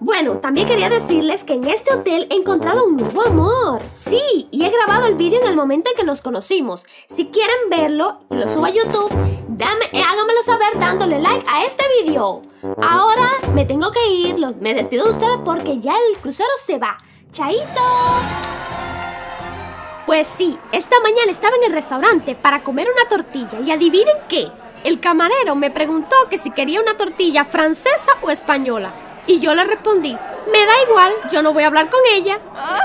Bueno, también quería decirles que en este hotel he encontrado un nuevo amor. Sí, y he grabado el vídeo en el momento en que nos conocimos. Si quieren verlo y lo subo a YouTube, háganmelo saber dándole like a este vídeo. Ahora me tengo que ir, me despido de ustedes porque ya el crucero se va. ¡Chaito! Pues sí, esta mañana estaba en el restaurante para comer una tortilla y adivinen qué. El camarero me preguntó que si quería una tortilla francesa o española. Y yo le respondí, me da igual, yo no voy a hablar con ella.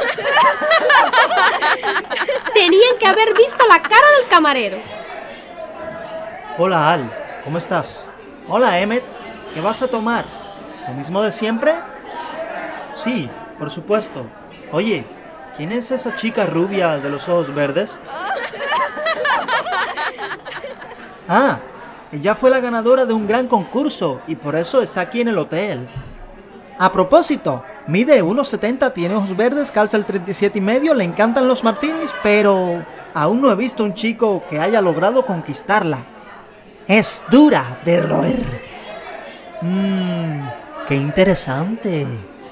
Tenían que haber visto la cara del camarero. Hola Al, ¿cómo estás? Hola Emmet, ¿qué vas a tomar? ¿Lo mismo de siempre? Sí, por supuesto. Oye, ¿quién es esa chica rubia de los ojos verdes? Ah, ella fue la ganadora de un gran concurso y por eso está aquí en el hotel. A propósito, mide 1,70, tiene ojos verdes, calza el 37,5, le encantan los martinis, pero aún no he visto un chico que haya logrado conquistarla. Es dura de roer. Qué interesante.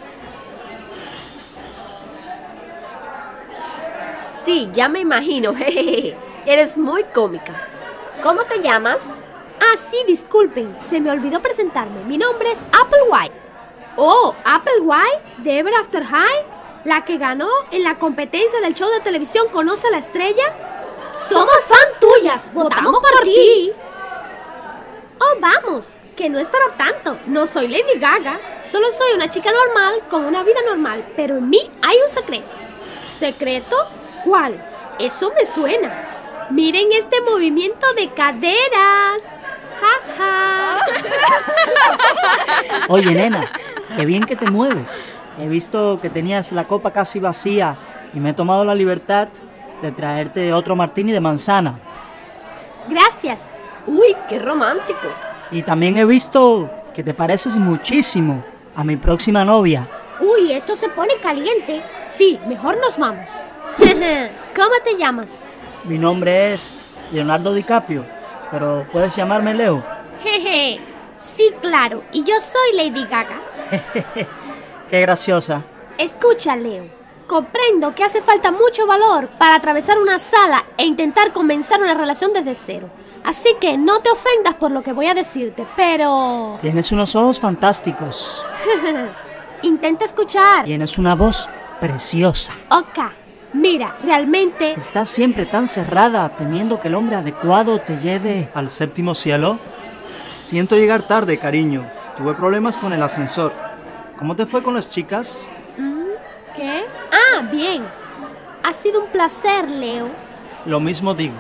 Sí, ya me imagino. Eres muy cómica. ¿Cómo te llamas? Ah, sí, disculpen, se me olvidó presentarme. Mi nombre es Applewhite. Oh, Applewhite, de Ever After High, la que ganó en la competencia del show de televisión ¿Conoce a la estrella? ¡Somos fan tuyas! ¡Votamos por ti! Oh, vamos, que no es para tanto. No soy Lady Gaga, solo soy una chica normal con una vida normal, pero en mí hay un secreto. ¿Secreto? ¿Cuál? Eso me suena. Miren este movimiento de caderas. ¡Ja, ja! Oye, nena, qué bien que te mueves. He visto que tenías la copa casi vacía y me he tomado la libertad de traerte otro martini de manzana. Gracias. Uy, qué romántico. Y también he visto que te pareces muchísimo a mi próxima novia. Uy, esto se pone caliente. Sí, mejor nos vamos. ¿Cómo te llamas? Mi nombre es Leonardo DiCaprio, pero puedes llamarme Leo. Jeje, sí, claro, y yo soy Lady Gaga. Qué graciosa. Escucha, Leo, comprendo que hace falta mucho valor para atravesar una sala e intentar comenzar una relación desde cero. Así que no te ofendas por lo que voy a decirte, pero... Tienes unos ojos fantásticos. Intenta escuchar. Tienes una voz preciosa. Ok, mira, realmente... ¿Estás siempre tan cerrada temiendo que el hombre adecuado te lleve al séptimo cielo? Siento llegar tarde, cariño. Tuve problemas con el ascensor. ¿Cómo te fue con las chicas? ¿Qué? Ah, bien. Ha sido un placer, Leo. Lo mismo digo.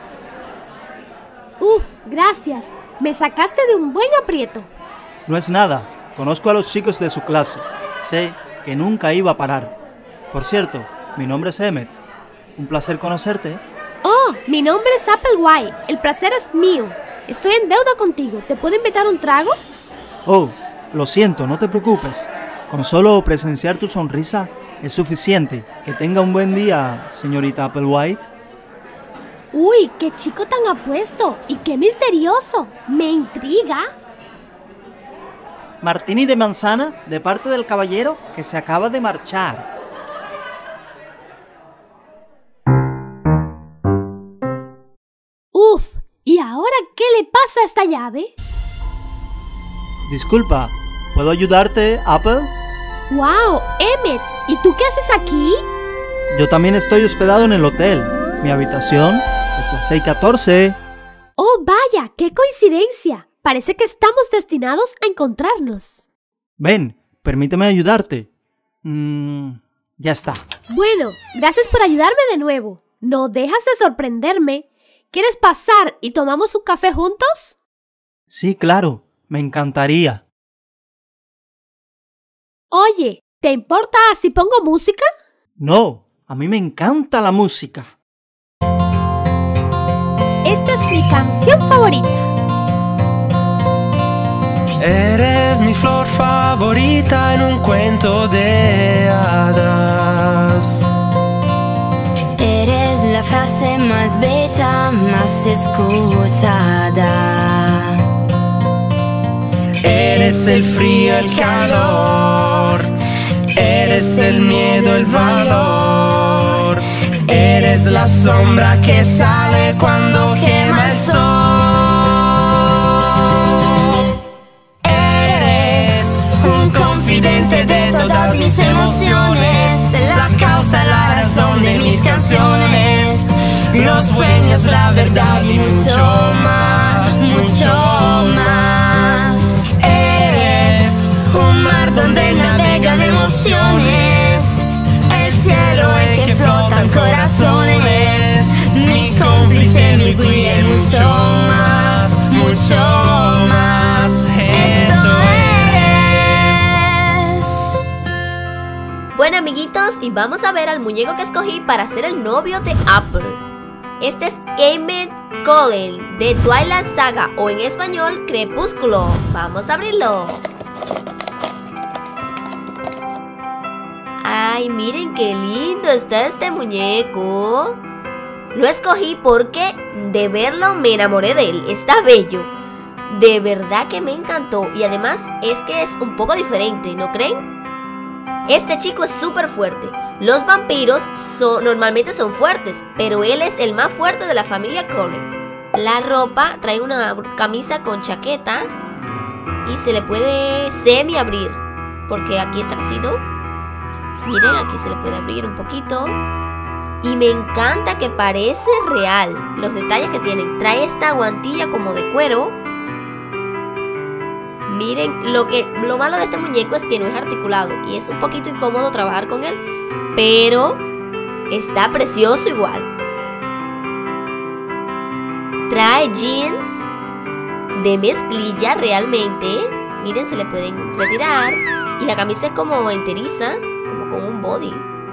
Uf, gracias. Me sacaste de un buen aprieto. No es nada. Conozco a los chicos de su clase. Sé que nunca iba a parar. Por cierto, mi nombre es Emmet. Un placer conocerte. Oh, mi nombre es Applewhite. El placer es mío. Estoy en deuda contigo. ¿Te puedo invitar un trago? Oh, lo siento, no te preocupes. Con solo presenciar tu sonrisa es suficiente. Que tenga un buen día, señorita Applewhite. Uy, qué chico tan apuesto y qué misterioso. Me intriga. Martini de manzana de parte del caballero que se acaba de marchar. Uf, ¿y ahora qué le pasa a esta llave? Disculpa, ¿puedo ayudarte, Apple? ¡Wow! Emmet, ¿y tú qué haces aquí? Yo también estoy hospedado en el hotel. Mi habitación es la 614. ¡Oh, vaya! ¡Qué coincidencia! Parece que estamos destinados a encontrarnos. Ven, permíteme ayudarte. Ya está. Bueno, gracias por ayudarme de nuevo. No dejas de sorprenderme. ¿Quieres pasar y tomamos un café juntos? Sí, claro. Me encantaría. Oye, ¿te importa si pongo música? No, a mí me encanta la música. Esta es mi canción favorita. Eres mi flor favorita en un cuento de hadas. Eres la frase más bella, más escuchada. Eres Eres el frío, el calor. Eres el miedo, el valor. Eres la sombra que sale cuando quema el sol. Eres un confidente de todas mis emociones, la causa, la razón de mis canciones, los sueños, la verdad y mucho más, mucho más. Eres un mar donde navegan emociones, el cielo en que flotan corazones, mi cómplice, mi guía y mucho más, mucho más. Eso eres. Bueno, amiguitos, y vamos a ver al muñeco que escogí para ser el novio de Apple. Este es Emmett Cullen de Twilight Saga, o en español Crepúsculo. Vamos a abrirlo. Ay, miren qué lindo está este muñeco. Lo escogí porque de verlo me enamoré de él. Está bello. De verdad que me encantó. Y además es que es un poco diferente, ¿no creen? Este chico es súper fuerte. Los vampiros normalmente son fuertes, pero él es el más fuerte de la familia Cullen. La ropa trae una camisa con chaqueta y se le puede semi abrir, porque aquí está cosido. Miren, aquí se le puede abrir un poquito. Y me encanta que parece real los detalles que tienen. Trae esta guantilla como de cuero. Miren, lo malo de este muñeco es que no es articulado y es un poquito incómodo trabajar con él, pero está precioso igual. Trae jeans de mezclilla realmente. Miren, se le pueden retirar. Y la camisa es como enteriza, como con un body.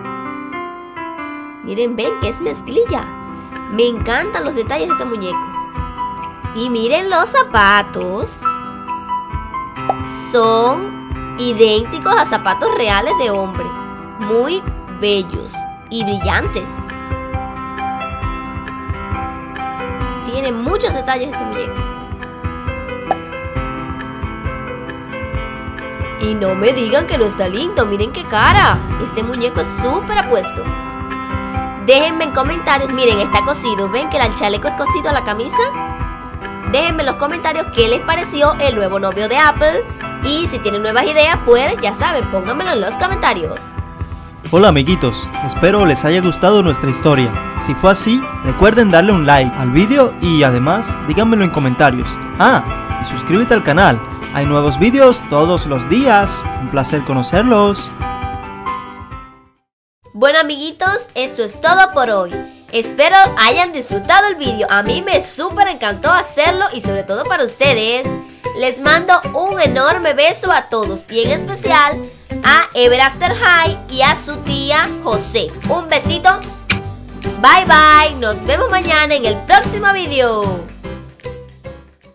Miren, ven que es mezclilla. Me encantan los detalles de este muñeco. Y miren los zapatos. Son idénticos a zapatos reales de hombre. Muy bellos y brillantes. Tiene muchos detalles este muñeco. Y no me digan que no está lindo. Miren qué cara. Este muñeco es súper apuesto. Déjenme en comentarios. Miren, está cosido. ¿Ven que el chaleco es cosido a la camisa? Déjenme en los comentarios qué les pareció el nuevo novio de Apple. Y si tienen nuevas ideas, pues ya saben, pónganmelo en los comentarios. Hola amiguitos, espero les haya gustado nuestra historia. Si fue así, recuerden darle un like al vídeo y además díganmelo en comentarios. Y suscríbete al canal, hay nuevos vídeos todos los días. Un placer conocerlos. Bueno amiguitos, esto es todo por hoy. Espero hayan disfrutado el vídeo. A mí me súper encantó hacerlo y sobre todo para ustedes. Les mando un enorme beso a todos y en especial a Ever After High y a su tía José. Un besito. Bye bye. Nos vemos mañana en el próximo video.